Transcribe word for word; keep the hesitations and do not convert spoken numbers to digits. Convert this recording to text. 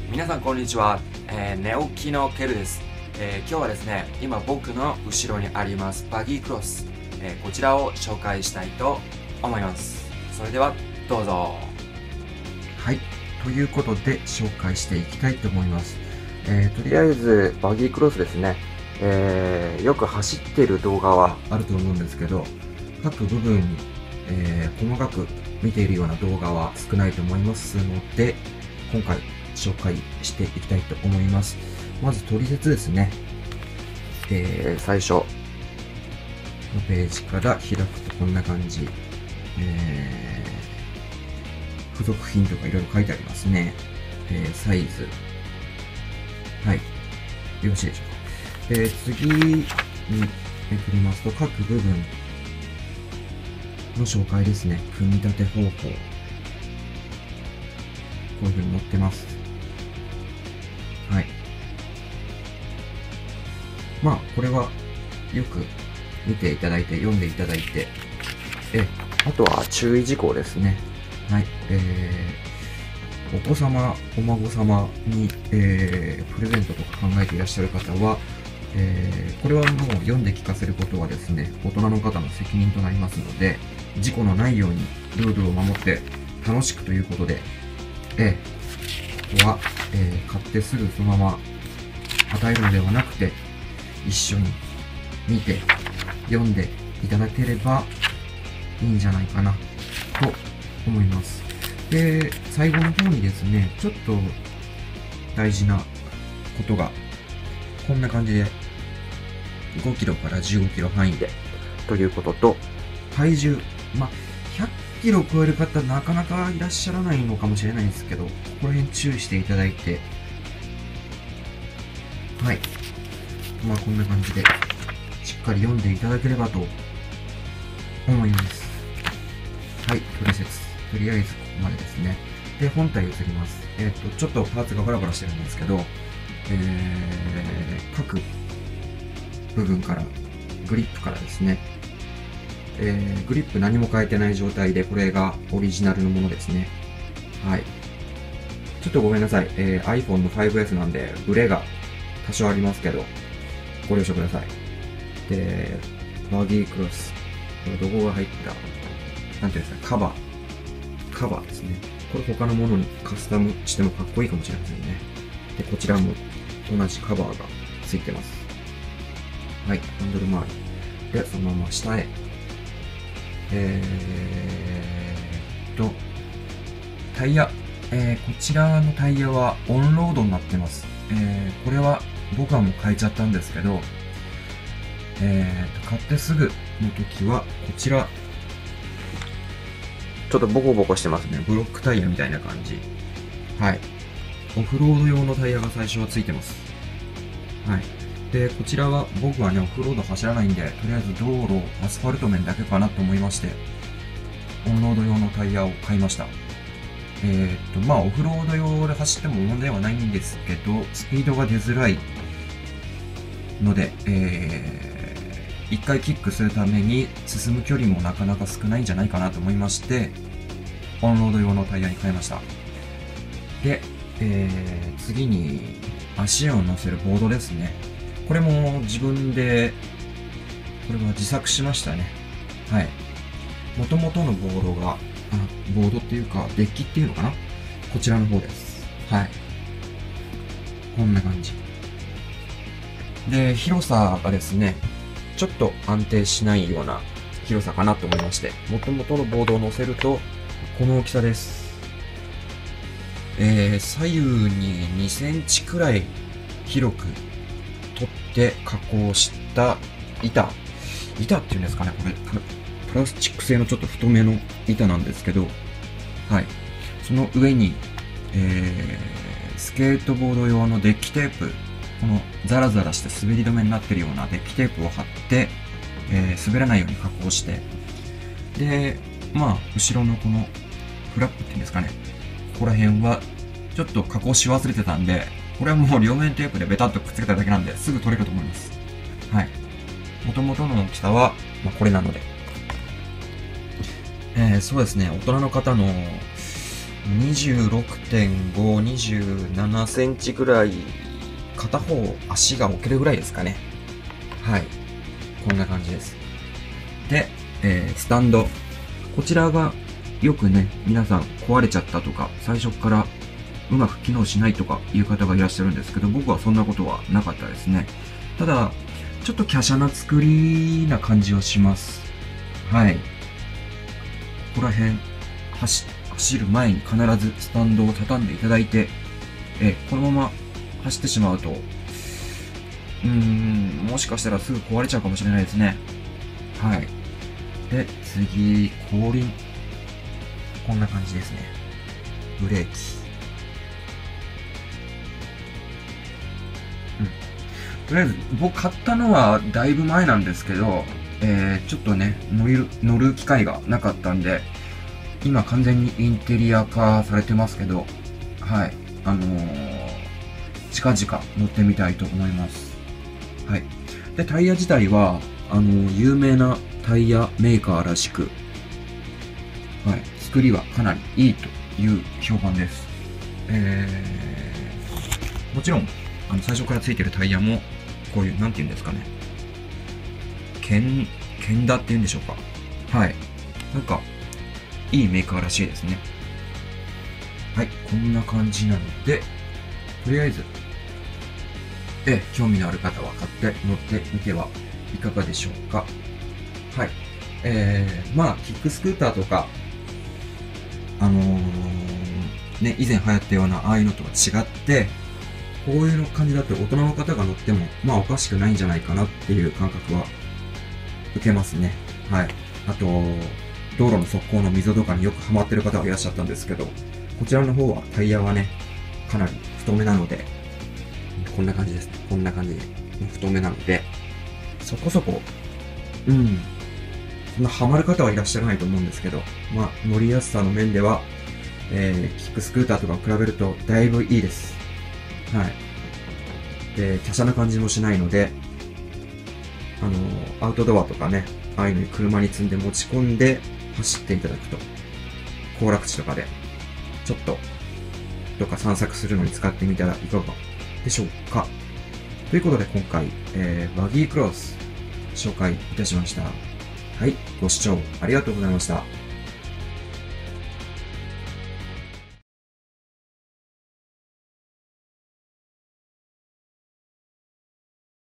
皆さんこんにちは、えー、寝起きのケルです、えー、今日はですね、今僕の後ろにありますバギークロス、えー、こちらを紹介したいと思います。それではどうぞ。 はい、ということで紹介していきたいと思います。えー、とりあえずバギークロスですね、えー、よく走っている動画はあると思うんですけど、各部分に、えー、細かく見ているような動画は少ないと思いますので、今回紹介していきたいと思います。まず取説ですね。えー、最初のページから開くとこんな感じ。えー、付属品とかいろいろ書いてありますね。えー、サイズ。はい。よろしいでしょうか。えー、次にめくりますと、各部分の紹介ですね。組み立て方法。こういう風に載ってます。はい。まあ、これはよく見ていただいて、読んでいただいて、え、あとは注意事項ですね。はい。えー、お子様、お孫様に、えー、プレゼントとか考えていらっしゃる方は、えー、これはもう読んで聞かせることはですね、大人の方の責任となりますので、事故のないようにルールを守って楽しくということで、えー、ここは、えー、買ってすぐそのまま与えるのではなくて、一緒に見て読んでいただければいいんじゃないかなと思います。で、最後の方にですね、ちょっと大事なことがこんな感じでごキロからじゅうごキロ範囲でということと、体重、まあ、ひゃっキロ超える方なかなかいらっしゃらないのかもしれないんですけど、ここら辺注意していただいて、はい。まあこんな感じでしっかり読んでいただければと思います。はい、取説。とりあえずここまでですね。で、本体移ります。えっと、ちょっとパーツがバラバラしてるんですけど、えー、各部分から、グリップからですね、えー、グリップ何も変えてない状態で、これがオリジナルのものですね。はい。ちょっとごめんなさい。えー、iPhone の ファイブエス なんで、ブレが多少ありますけど、ご了承ください。で、バギークロス。ロゴが入った、なんていうんですか、カバー。カバーですね。これ他のものにカスタムしてもかっこいいかもしれませんね。で、こちらも同じカバーがついてます。はい、ハンドル周り。で、そのまま下へ。えーっと、タイヤ。えー、こちらのタイヤはオンロードになってます。えー、これは僕はもう変えちゃったんですけど、えーと、買ってすぐの時は、こちら、ちょっとボコボコしてますね。ブロックタイヤみたいな感じ。はい。オフロード用のタイヤが最初はついてます。はい。で、こちらは僕はね、オフロード走らないんで、とりあえず道路、アスファルト面だけかなと思いまして、オンロード用のタイヤを買いました。えー、っと、まあ、オフロード用で走っても問題はないんですけど、スピードが出づらいので、えー、一回キックするために進む距離もなかなか少ないんじゃないかなと思いまして、オンロード用のタイヤに変えました。で、えー、次に足を乗せるボードですね。これも自分で、これは自作しましたね。はい。元々のボードが、あ、ボードっていうか、デッキっていうのかな？こちらの方です。はい。こんな感じ。で、広さがですね、ちょっと安定しないような広さかなと思いまして、元々のボードを乗せると、この大きさです。えー、左右ににセンチくらい広く取って加工した板。板っていうんですかね、これ。プラスチック製のちょっと太めの板なんですけど、はい。その上に、えー、スケートボード用のデッキテープ、このザラザラして滑り止めになってるようなデッキテープを貼って、えー、滑らないように加工して、で、まあ、後ろのこのフラップっていうんですかね、ここら辺はちょっと加工し忘れてたんで、これはもう両面テープでベタっとくっつけただけなんで、すぐ取れると思います。はい。元々の大きさは、まあ、これなので。えー、そうですね、大人の方のにじゅうろくてんご、にじゅうななセンチぐらい、片方足が置けるぐらいですかね。はい。こんな感じです。で、えー、スタンド。こちらがよくね、皆さん壊れちゃったとか、最初からうまく機能しないとかいう方がいらっしゃるんですけど、僕はそんなことはなかったですね。ただ、ちょっと華奢な作りな感じはします。はい。ここら辺、走、走る前に必ずスタンドを畳んでいただいて、え、このまま走ってしまうと、うーん、もしかしたらすぐ壊れちゃうかもしれないですね。はい。で、次、後輪。こんな感じですね。ブレーキ。うん。とりあえず、僕買ったのはだいぶ前なんですけど、えー、ちょっとね、乗る、乗る機会がなかったんで、今完全にインテリア化されてますけど、はい。あのー、近々乗ってみたいと思います。はい。で、タイヤ自体は、あのー、有名なタイヤメーカーらしく、はい。作りはかなりいいという評判です。えー、もちろん、あの、最初から付いてるタイヤも、こういう、なんて言うんですかね。ケン、ケンダって言うんでしょうか。はい。なんか、いいメーカーらしいですね。はい。こんな感じなので、とりあえず、え、興味のある方は買って乗ってみてはいかがでしょうか。はい。えー、まあ、キックスクーターとか、あのー、ね、以前流行ったような、ああいうのとは違って、こういうの感じだと大人の方が乗っても、まあおかしくないんじゃないかなっていう感覚は受けますね。はい。あと、道路の側溝の溝とかによくハマってる方がいらっしゃったんですけど、こちらの方はタイヤはね、かなり太めなので、こんな感じですね。こんな感じで太めなので、そこそこ、うん、そんなハマる方はいらっしゃらないと思うんですけど、まあ乗りやすさの面では、えー、キックスクーターとか比べるとだいぶいいです。はい。で、華奢な感じもしないので、あの、アウトドアとかね、ああいうのに車に積んで持ち込んで走っていただくと、行楽地とかで、ちょっと、どっか散策するのに使ってみたらいかがでしょうか。ということで今回、えー、バギークロス、紹介いたしました。はい、ご視聴ありがとうございました。